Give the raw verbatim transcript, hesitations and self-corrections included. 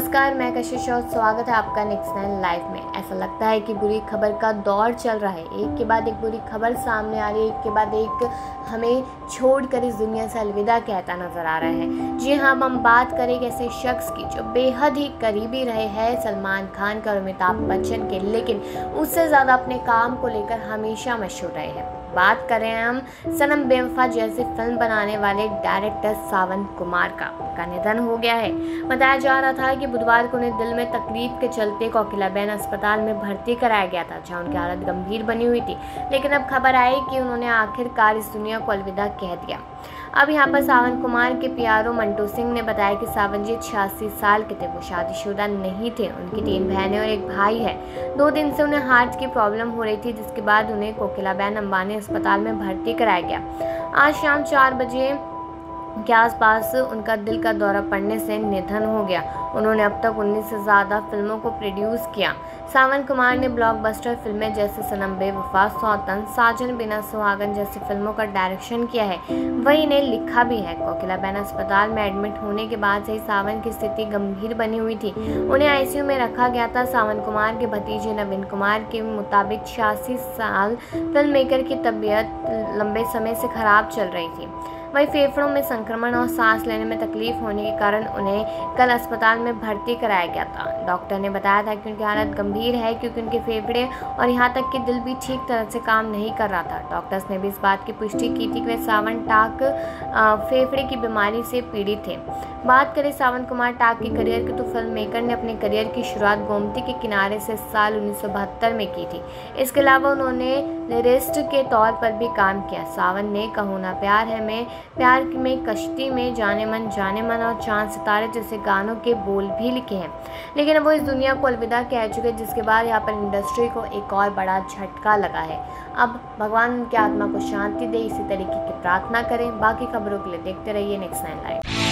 नमस्कार, मैं कशिश और स्वागत है आपका नेक्स्ट नाइन लाइव में। ऐसा लगता है कि बुरी खबर का दौर चल रहा है, एक के बाद एक बुरी खबर सामने आ रही है, एक के बाद एक हमें छोड़कर इस दुनिया से अलविदा कहता नजर आ रहा है। जी हाँ, हम बात करें एक ऐसे शख्स की जो बेहद ही करीबी रहे हैं सलमान खान का और अमिताभ बच्चन के, लेकिन उससे ज़्यादा अपने काम को लेकर हमेशा मशहूर रहे हैं। बात करें हम सनम बेवफा जैसी फिल्म बनाने वाले डायरेक्टर सावन कुमार का। उनका निधन हो गया है। बताया जा रहा था कि बुधवार को उन्हें दिल में तकलीफ के चलते कोकिलाबेन अस्पताल में भर्ती कराया गया था, जहां उनकी हालत गंभीर बनी हुई थी। लेकिन अब खबर आई कि उन्होंने आखिरकार इस दुनिया को अलविदा कह दिया। अब यहाँ पर सावन कुमार के पीआरओ मंटू सिंह ने बताया कि सावन जी छियासी साल के थे, वो शादीशुदा नहीं थे। उनकी तीन बहनें और एक भाई है। दो दिन से उन्हें हार्ट की प्रॉब्लम हो रही थी, जिसके बाद उन्हें कोकिलाबेन अंबानी अस्पताल में भर्ती कराया गया। आज शाम चार बजे के आसपास उनका दिल का दौरा पड़ने से निधन हो गया। उन्होंने अब तक उन्नीस से ज़्यादा फिल्मों को प्रोड्यूस किया। सावन कुमार ने ब्लॉकबस्टर फिल्में जैसे सनम बेवफा, सौतन, साजन बिना सुहागन जैसी फिल्मों का डायरेक्शन किया है, वही इन्हें लिखा भी है। कोकिलाबेन अस्पताल में एडमिट होने के बाद से ही सावन की स्थिति गंभीर बनी हुई थी। उन्हें आईसीयू में रखा गया था। सावन कुमार के भतीजे नवीन कुमार के मुताबिक छियासी साल फिल्म मेकर की तबीयत लंबे समय से खराब चल रही थी। वही फेफड़ों में संक्रमण और सांस लेने में तकलीफ होने के कारण उन्हें कल अस्पताल में भर्ती कराया गया था। डॉक्टर ने बताया था कि उनकी हालत गंभीर है, क्योंकि उनके फेफड़े और यहाँ तक कि दिल भी ठीक तरह से काम नहीं कर रहा था। डॉक्टर्स ने भी इस बात की पुष्टि की थी कि वे सावन टाक फेफड़े की बीमारी से पीड़ित थे। बात करें सावन कुमार टाक के करियर की, तो फिल्म मेकर ने अपने करियर की शुरुआत गोमती के किनारे से साल उन्नीस सौ बहत्तर में की थी। इसके अलावा उन्होंने लिरिस्ट के तौर पर भी काम किया। सावन ने कहो ना प्यार है में, प्यार में, कश्ती में, जाने मन जाने मन और चांद सितारे जैसे गानों के बोल भी लिखे हैं। लेकिन अब वो इस दुनिया को अलविदा कह चुके, जिसके बाद यहाँ पर इंडस्ट्री को एक और बड़ा झटका लगा है। अब भगवान उनकी आत्मा को शांति दे, इसी तरीके की प्रार्थना करें। बाकी खबरों के लिए देखते रहिए नेक्स्ट नाइन लाइव।